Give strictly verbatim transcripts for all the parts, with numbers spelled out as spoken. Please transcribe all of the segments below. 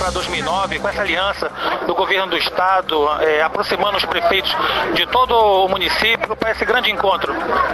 para dois mil e nove, com essa aliança do governo do estado, é, aproximando os prefeitos de todo o município para esse grande encontro?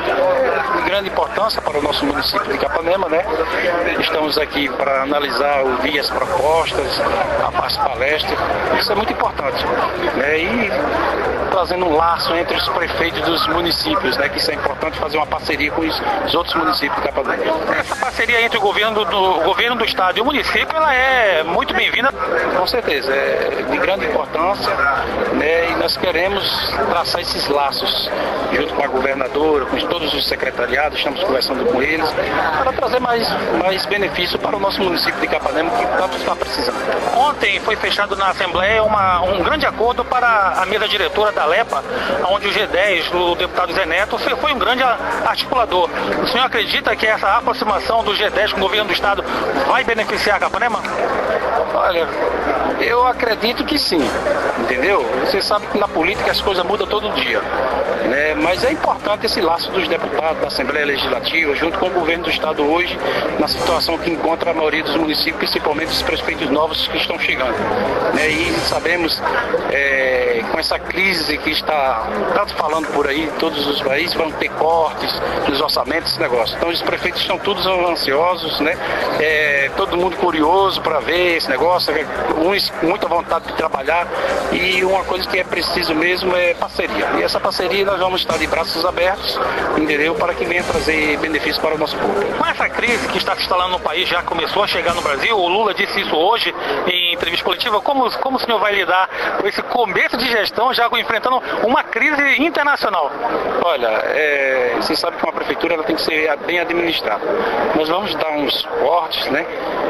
De grande importância para o nosso município de Capanema, né? Estamos aqui para analisar, ouvir as propostas, as palestras. Isso é muito importante, né? E trazendo um laço entre os prefeitos dos municípios, né? Que isso é importante, fazer uma parceria com os, os outros municípios de Capanema. Essa parceria entre o governo do, o governo do estado e o município, ela é muito bem-vinda? Com certeza, é de grande importância, né? E nós queremos traçar esses laços junto com a governadora, com todos os secretariados, estamos conversando com eles, para trazer mais, mais benefício para o nosso município de Capanema, que tanto está precisando. Ontem foi fechado na Assembleia uma, um grande acordo para a mesa diretora da LEPA, onde o G dez, o deputado Zé Neto, foi um grande articulador. O senhor acredita que essa aproximação do G dez com o governo do estado vai beneficiar a Capanema? Olha, eu acredito que sim, entendeu? Você sabe que na política as coisas mudam todo dia, né? Mas é importante esse laço dos deputados da Assembleia Legislativa, junto com o governo do estado hoje, na situação que encontra a maioria dos municípios, principalmente os prefeitos novos que estão chegando, né? E sabemos, é, com essa crise que está tanto falando por aí, todos os países vão ter cortes nos orçamentos, esse negócio. Então os prefeitos estão todos ansiosos, né? É, todo mundo curioso para ver esse negócio, uns com muita vontade de trabalhar, e uma coisa que é preciso mesmo é parceria. E essa parceria nós vamos estar de braços abertos, entendeu? Para que venha trazer benefícios para o nosso povo. Com essa crise que está se instalando no país, já começou a chegar no Brasil, o Lula disse isso hoje em entrevista coletiva, como, como o senhor vai lidar com esse começo de gestão, já enfrentando uma crise internacional? Olha, é, você sabe que uma prefeitura ela tem que ser bem administrada. Nós vamos dar uns cortes, né?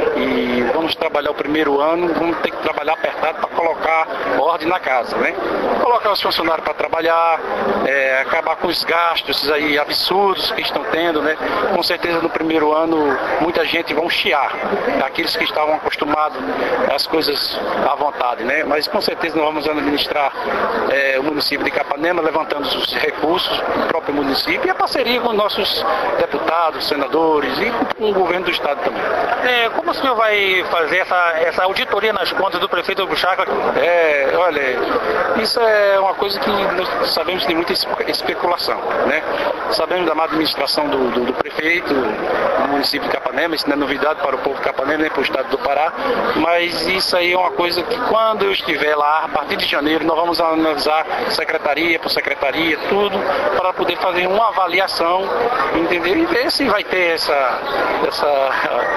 E vamos trabalhar o primeiro ano, vamos ter que trabalhar apertado para colocar ordem na casa, né? Colocar os funcionários para trabalhar, é, acabar com os gastos aí absurdos que estão tendo, né? Com certeza no primeiro ano muita gente vão chiar, aqueles que estavam acostumados às coisas à vontade, né? Mas com certeza nós vamos administrar é, o município de Capanema, levantando os recursos do próprio município e a parceria com nossos deputados, senadores e com o governo do estado também. É, como o senhor vai fazer essa, essa auditoria nas contas do prefeito Buchaca? É, olha, isso é uma coisa que nós sabemos que tem muita especulação, né? Sabemos da má administração do, do, do prefeito do município de Capanema, isso não é novidade para o povo de Capanema nem para o estado do Pará, mas isso aí é uma coisa que quando eu estiver lá, a partir de janeiro, nós vamos analisar secretaria por secretaria, tudo, para poder fazer uma avaliação, entendeu? E ver se vai ter essa, essa,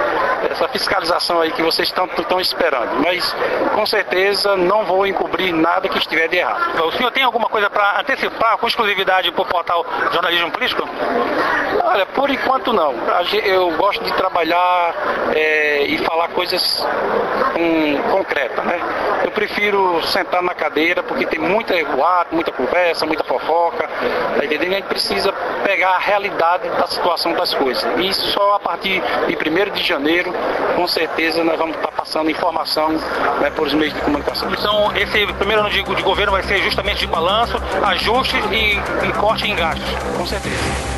essa fiscalização aí que vocês estão, estão esperando. Mas, com certeza, não vou encobrir nada que estiver de errado. O senhor tem alguma coisa para antecipar com exclusividade para o portal Jornalismo Político? Olha, por enquanto não. Eu gosto de trabalhar é, e falar coisas hum, concretas, né? Eu prefiro sentar na cadeira porque tem muita boato, muita conversa, muita fofoca, tá entendendo? A gente precisa pegar a realidade da situação das coisas. E só a partir de primeiro de janeiro, com certeza, nós vamos estar passando informação, né, por os meios de comunicação. Então, esse primeiro ano de, de governo vai ser justamente de balanço, ajustes e, e corte em gastos. Com certeza.